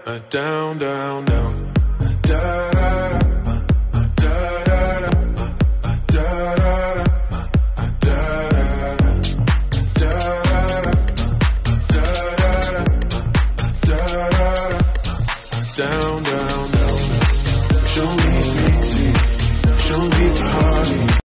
down, down, down. Da da da. Down, down, down. Show me sweet tea. Show me the heart.